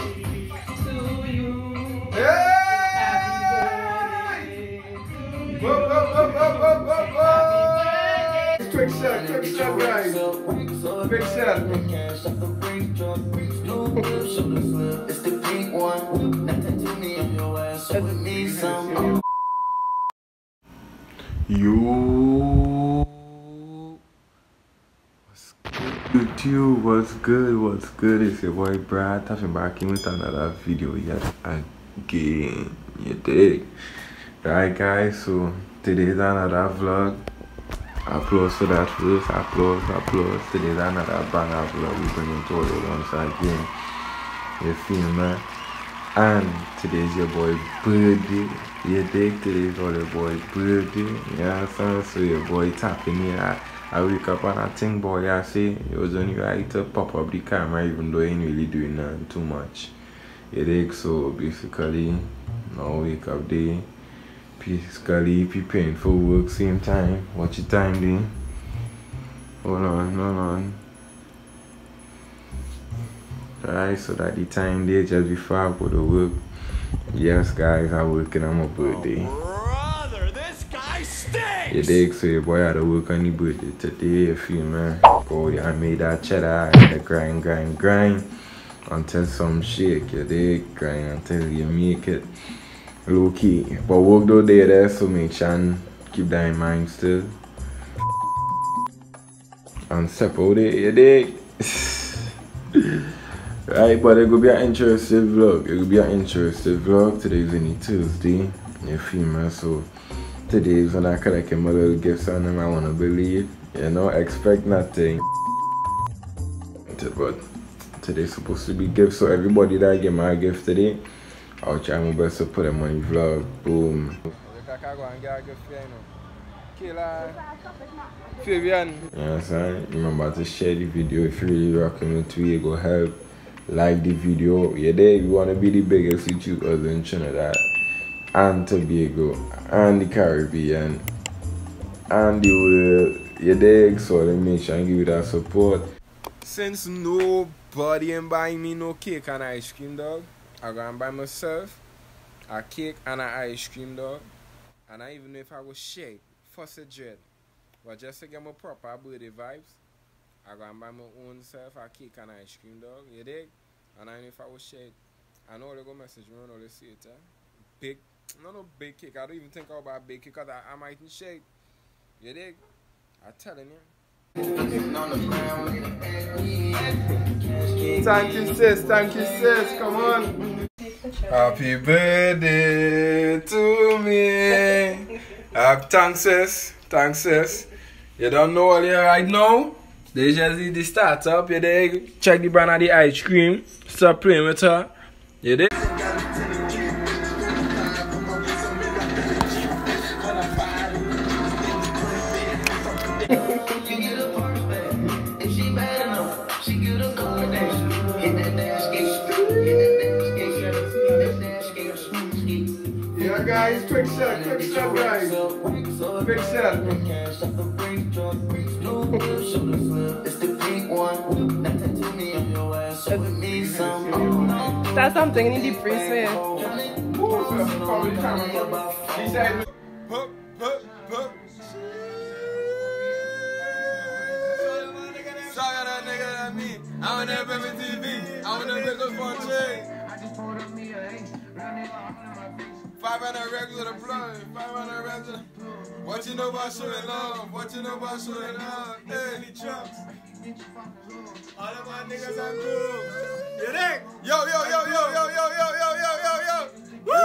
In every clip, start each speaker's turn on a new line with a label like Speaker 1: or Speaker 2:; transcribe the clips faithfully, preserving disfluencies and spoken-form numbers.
Speaker 1: Quick shot, quick shot, guys. Quick shot. It's the pink one. Nothing to me on your ass. So with me some.
Speaker 2: Yo, what's good, YouTube? What's good? What's good? It's your boy Brad. I've back in with another video yet again. You dig? Right, guys. So today's another vlog. Applause for that first. Applause, applause. Today's another banger vlog. We bring it to all once again. You feel me? And today's your boy birthday. You dig? Today's all your boy birthday. Yeah, so, so your boy tapping me. I, I wake up and I think, boy, I say it was only right to pop up the camera, even though I ain't really doing nothing too much. You dig? So basically, now wake up day. Basically preparing for work same time. Watch your time there. Hold on, hold on. Alright, so that the time there just before I go to work. Yes, guys, I'm working on my birthday.
Speaker 3: Oh, brother, this guy stinks!
Speaker 2: You dig? So your boy had to work on the birthday today, you feel me? Go there and made that cheddar. I had to grind, grind, grind until some shake. You dig? Grind until you make it low key. But work though day there, so make sure and keep that in mind still. And step out there, you dig? Right, but it will be an interesting vlog. It will be an interesting vlog. Today is only Tuesday. You feel me? So today is when I collect my little gifts on them. I want to believe. You know, expect nothing. But today's supposed to be gifts. So everybody that get my gift today, I'll try my best to put them on the vlog. Boom.
Speaker 4: Fabian.
Speaker 2: You know what I'm saying? Remember to share the video if you really rocking with me. It go help. Like the video. Yeah, there you want to be the biggest YouTubers in Trinidad and Tobago and the Caribbean and the world. Yeah, there. So let me make sure and give you that support.
Speaker 4: Since nobody ain't buying me no cake and ice cream, dog, I go and buy myself a cake and an ice cream, dog. And I even know if I go shake, fuss a dread. But just to get my proper birthday vibes, I go and buy my own self a cake and ice cream, dog. You dig? And I know if I was shake, I know they go message me when they see it, eh? Big, no, no big cake. I don't even think about big cake because I, I might shake. You dig? I'm telling you.
Speaker 1: Thank you, sis. Thank you, sis. Come on.
Speaker 4: Happy birthday to me. Uh, thanks, sis. Thanks, sis. You don't know all here right now? They just did the startup. You dig? Check the brand of the ice cream. Stop playing with her. You dig?
Speaker 1: Yeah, guys, quick shot, quick shot, guys. Quick shot.
Speaker 5: It's the pink one. Nothing to me on your ass. So with me some.
Speaker 6: That's something in the freeze for you.
Speaker 1: He said,
Speaker 4: Pup, pup, pup. Saga that nigga that me. I'm in that baby T V. I'm in that nigga for a chain. five hundred regular to blood. five hundred regular. What you know about showing love? What you know about showing love? Hey, any trucks? All of my niggas are cool. You dig? Yo, yo, yo, yo, yo, yo, yo, yo, yo, yo, yo. Woo!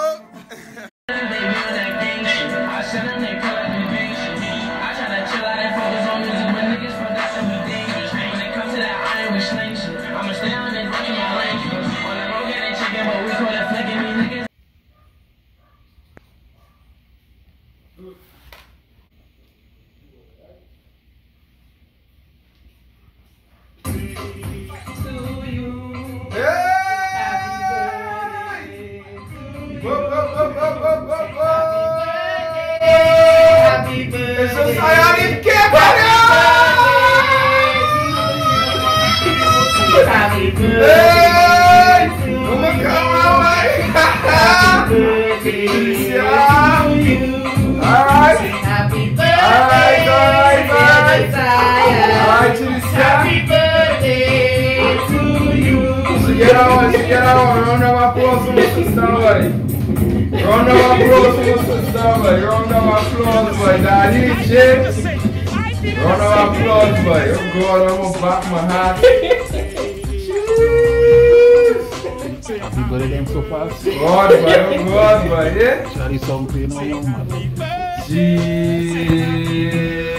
Speaker 1: It's a Cyanic cake! Happy birthday!
Speaker 4: Alright, alright, alright. Alright, Chili Sia.
Speaker 6: Happy birthday to you.
Speaker 4: She get out, she get out. Round of applause for my sister, boy. Round of applause for my sister, boy. Round of applause, boy. Daddy, chips. Round of applause, boy. Oh God, I'm gonna back my hat.
Speaker 7: Happy birthday them so fast.
Speaker 4: God, boy, oh God, boy, yeah?
Speaker 7: Charlie song for you know, young man.
Speaker 4: Jeez.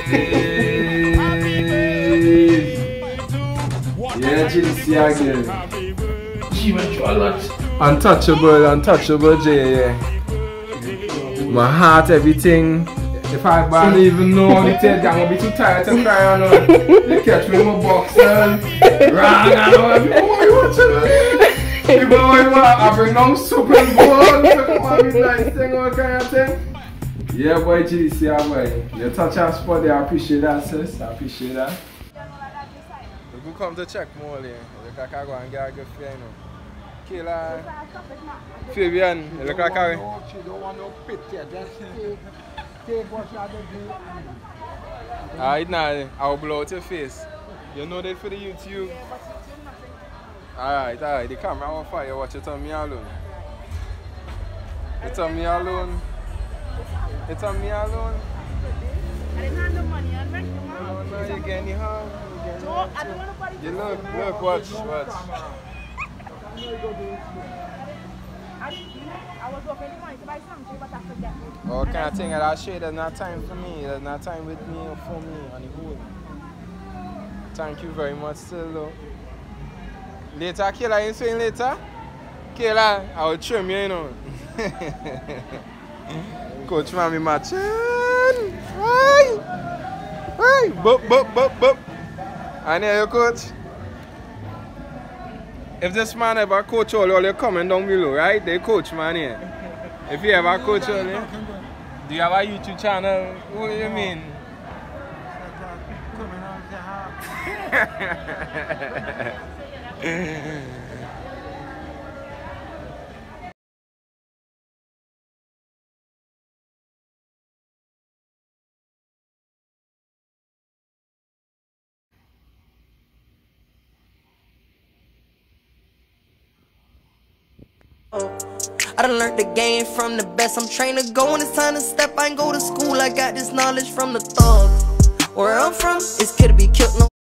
Speaker 4: Yeah, Chili Sia again.
Speaker 7: She went through a lot.
Speaker 4: Untouchable, untouchable J, yeah. My heart, everything. If I don't even know the tail, I'm gonna be too tired to cry on it. They catch me in my boxing. Wrong, I know everyone watching it. People always want I bring down soup and bowl. I mean, like, thing, all kind of thing. Yeah, boy, Chili Sia, boy. You touch our spot there, I appreciate that, sis. I appreciate that. We could come to check more, yeah. Look like I go and get a good feel, you know. Kayla, Fabian, you look like I go.
Speaker 7: She don't want no pit yet. Just take, take what she had to do.
Speaker 4: Alright, now, I'll blow out your face. You know that for the YouTube? Alright, alright, the camera on fire. Watch it on me alone. It's on me alone. It's on me alone.
Speaker 6: I didn't have the money. I drank the money.
Speaker 4: No, no, you're getting home.
Speaker 6: No, I don't want nobody to
Speaker 4: You look, look, watch, watch.
Speaker 6: I, I was working the money to buy something, but I forget.
Speaker 4: Oh, kind of thing, that shit, there's not time for me. There's not time with me or for me on the whole. Thank you very much still though. Later, Kayla, you saying later? Kayla, I will trim you, you know. Coach Mami matching. Hey! Hey! Bup, bup, bup, bup. And here you coach. If this man ever coach all, all you comment down below, right? They coach man here. If you ever coach all, you, do you have a YouTube channel? What do you mean?
Speaker 8: I done learned the game from the best. I'm trained to go when it's time to step. I ain't go to school. I got this knowledge from the thugs. Where I'm from, it's good to be killed. No